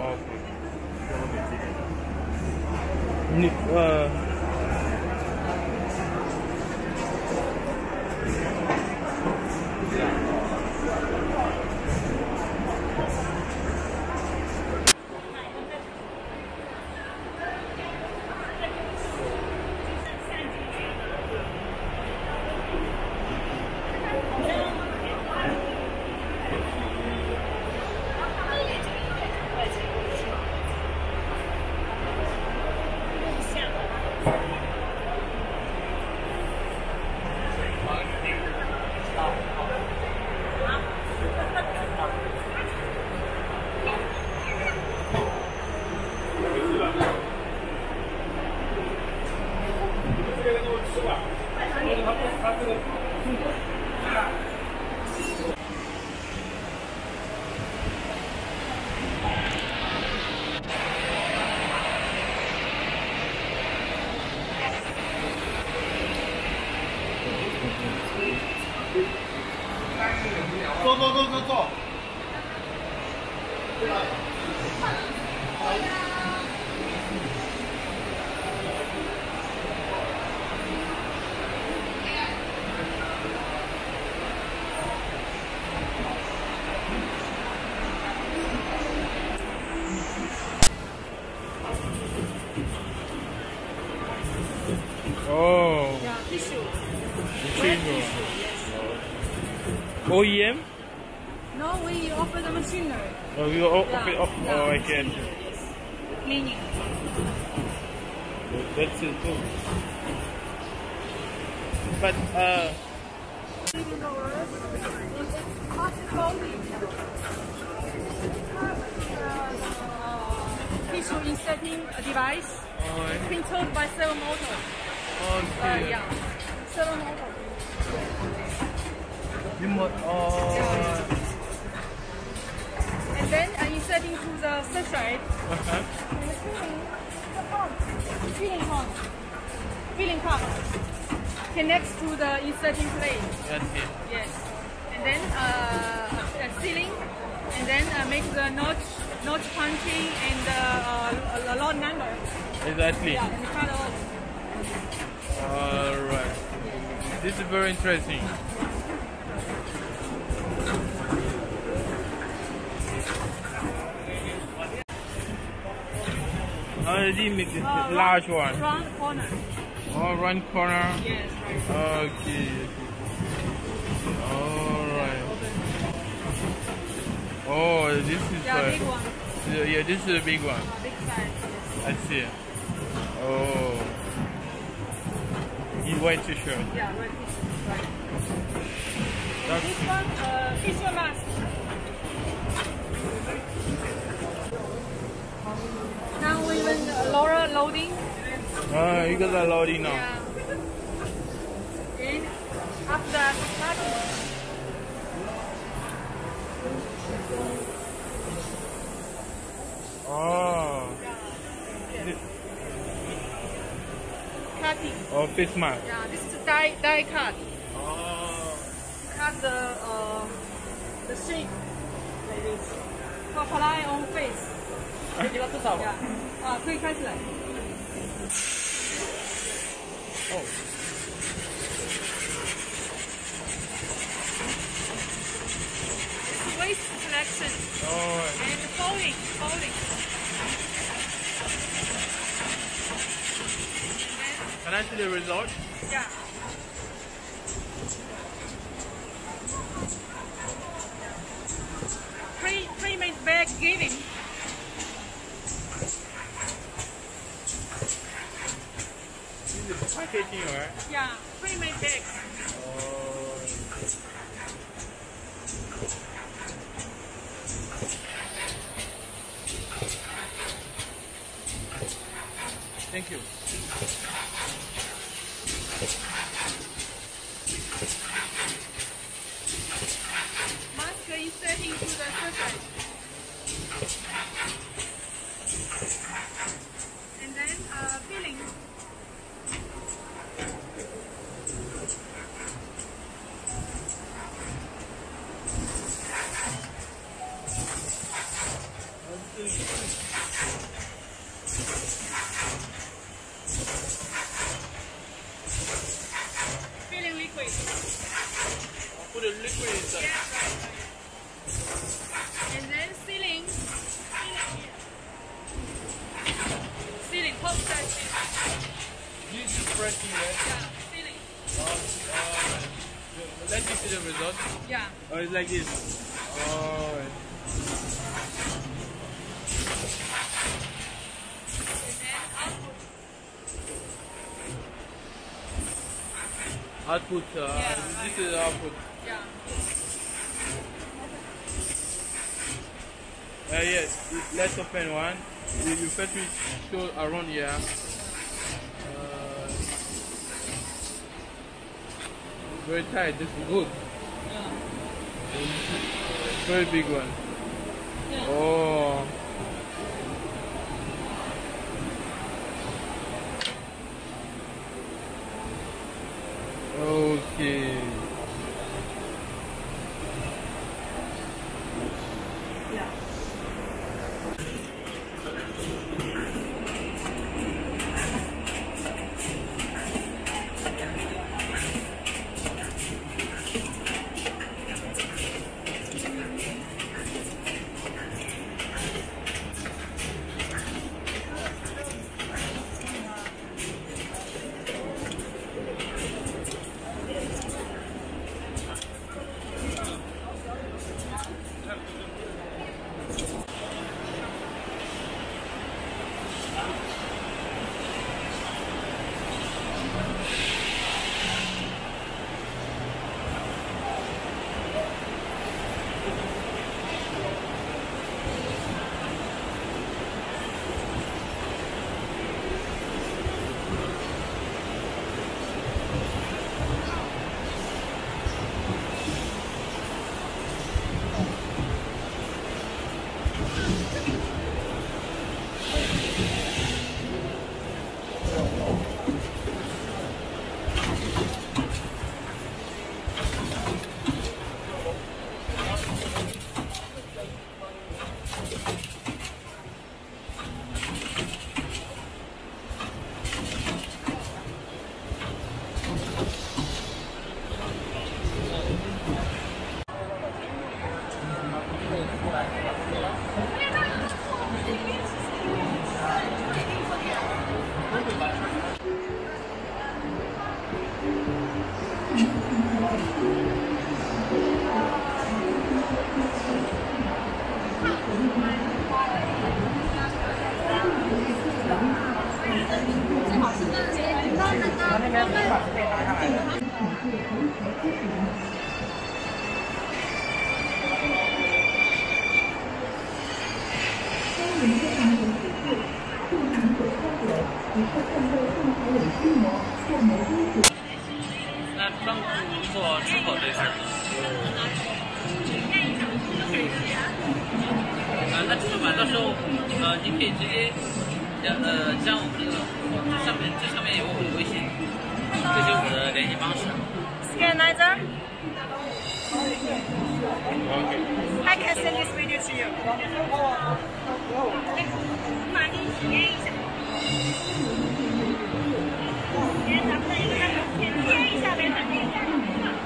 坐。 Oh. Yeah, tissue. Tissue. OEM? No, we offer the machinery. Oh, you okay. Oh, I get it. Yes. Cleaning. That's it too. But tissue inserting device controlled by servo motor. okay. Yeah, servo motor. And then inserting to the sachet. Filling cup connects to the inserting plate. That's it. Yes. And then sealing, and then make the notch punching and the lot number. Exactly. Yeah, and the color. Alright. This is very interesting. The large one. Round corner. Oh, round corner. Yes, right. Okay. Alright. Oh, this is big one. Yeah, this is a big one. Big size. Yes. I see. Oh. In white t-shirt. Yeah, red t-shirt. Right. That's This one, facial mask. Now we will Laura loading. you guys are loading now. Yeah. And after that, cutting. Oh. Cutting. Oh, face mask. Yeah, this is die cut. Oh. Cut the shape like this. To apply on face. Yeah. 可以开始来。 Oh. Waist selection Oh. and folding. Can I see the result? Yeah. Pre-made bag giving. This is packaging, right? Yeah, pre-made bags. Oh. Thank you. Mask inserting to the surface. And then filling. Filling liquid. Put a liquid inside. Yeah, right. And then sealing. Sealing, post-set sealing. This is pressing, right? Yeah, sealing. Let me see the result. Yeah. Oh, it's like this. Oh. Output. This is output. Yeah. Yes. Let's open one. You first will show around here. Very tight. This is good. Yeah. Very big one. Yeah. Oh. Okay. Yeah. 那中途做出口这事儿，那这款到时候你可以直接加我们这个这上面有我的微信，这就是我的联系方式。 Scannizer? Okay. I can send this video to you. 马丁体验一下。咱们的一个贴一下呗，反正也在。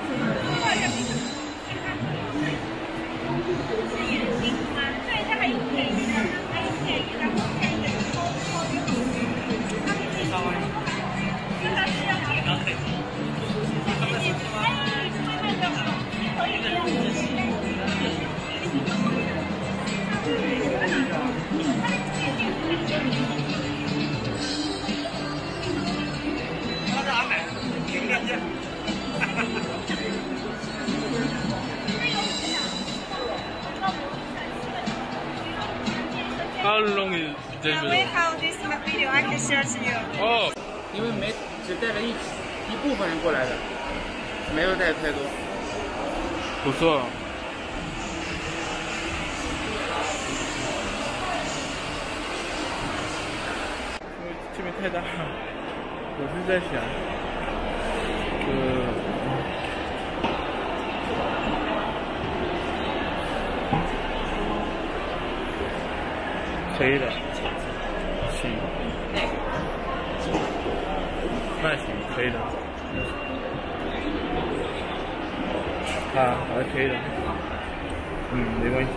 对，它还有便宜的，还有便宜的，然后便宜的超优惠。这个是要给的。可以这样。 How long is this Yeah, we video? have this video. I can share to you. Oh. 因为只带了一部分人过来的，没有带太多。 不错。这边太大，我是在想， 可以的，行，那行，可以的。啊，还可以的，没关系。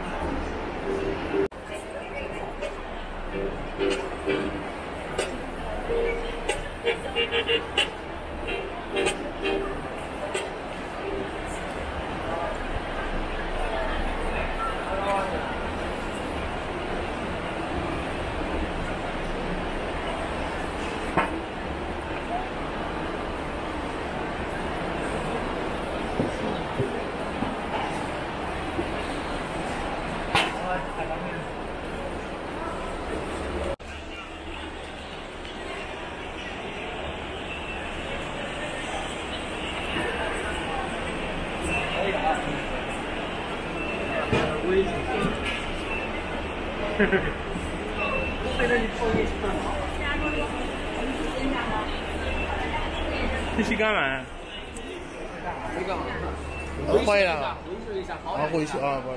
这是干嘛？ 这个坏了。 回去一下，好。 啊，回去啊，不。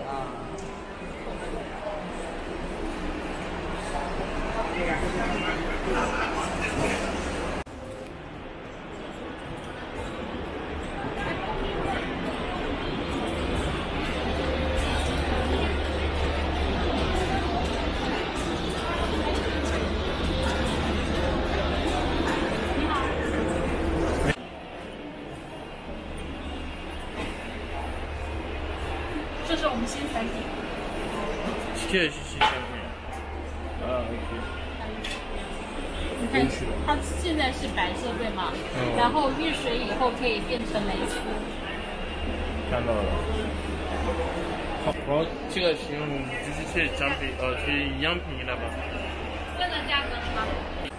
这是我们新产品。 谢谢新产品。啊 ，OK。 你看，它现在是白色对吗？然后遇水以后可以变成蕾丝。 看到了。好，这个形容就是去奖品去样品了吧？ 问了价格是吗？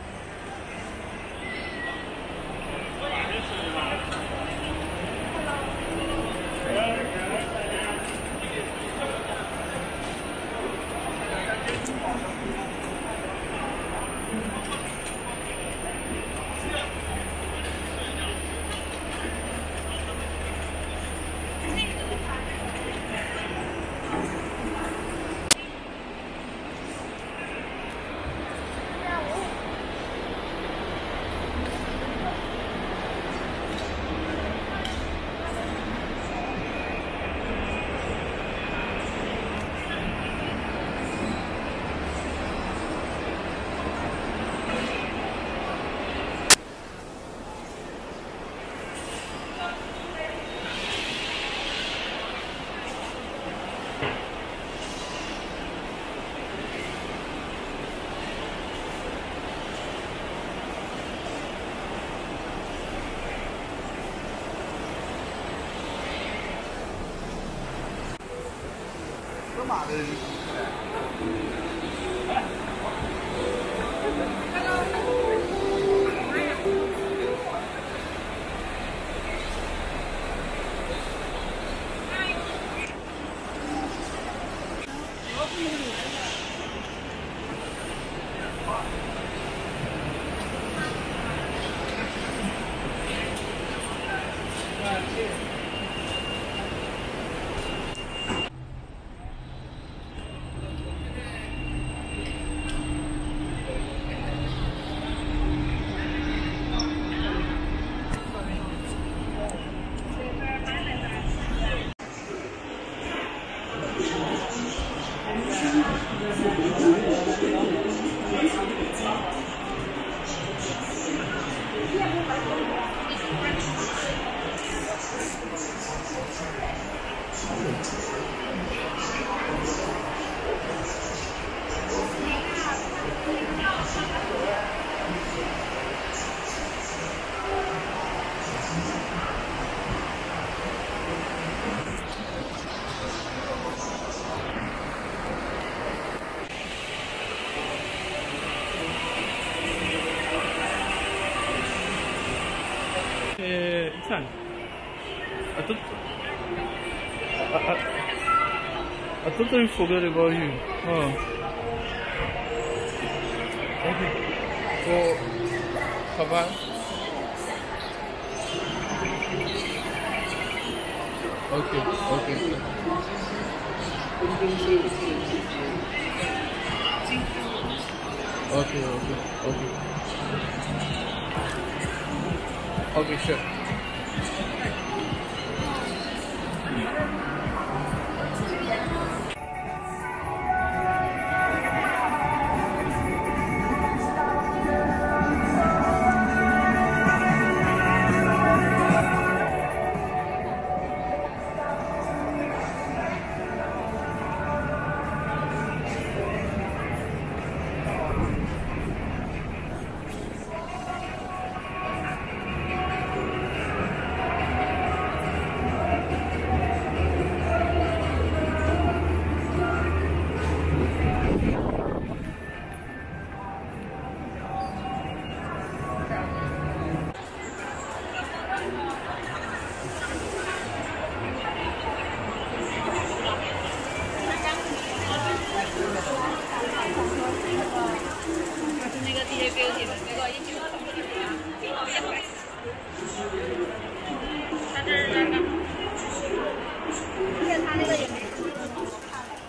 马的。 看，都等于覆盖的高云，OK，好吧。OK。 OK， 是。 beauty 的，结果一去它这是真的，而且它那个也没什么好看的。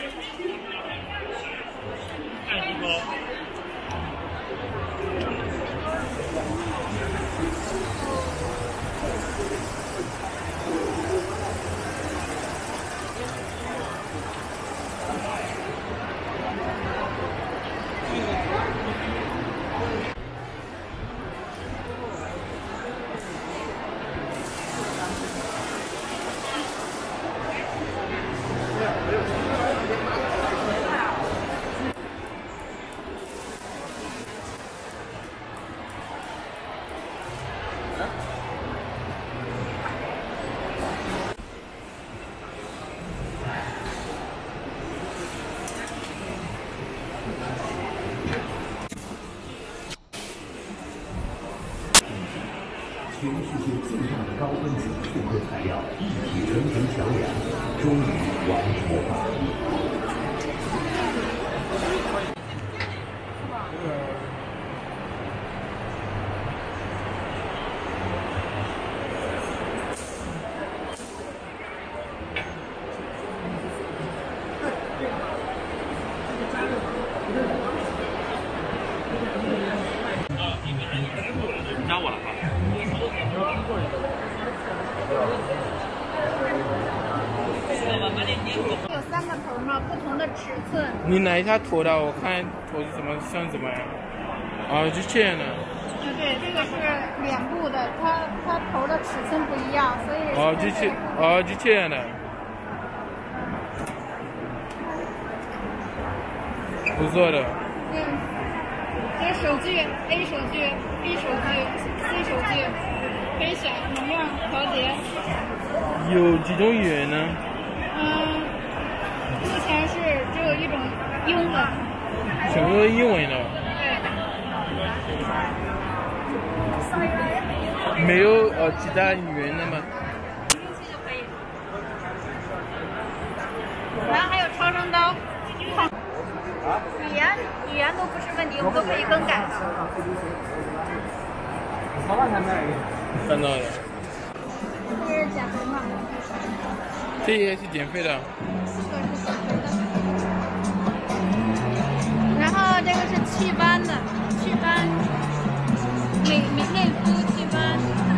全世界最大的高分子复合材料一体成型桥梁终于完成完毕。 加我了吧？ 有3个头嘛，不同的尺寸。 你拿一下头的，我看头是怎么像怎么样？啊，就这样的。 对，这个是脸部的，它头的尺寸不一样，所以。 就这样的。不错的。 这个手具 A 手具、B 手具、C 手具，可以选能量调节。 有几种语言呢？ 目前是只有一种英文。 全部都是英文的。对。没有其他语言的吗？ 就可以。然后还有超声刀。语言都不是问题，我们都可以更改的。 看到了。 这是减肥吗？ 这也是减肥的。 然后这个是祛斑的，祛斑，美肤祛斑。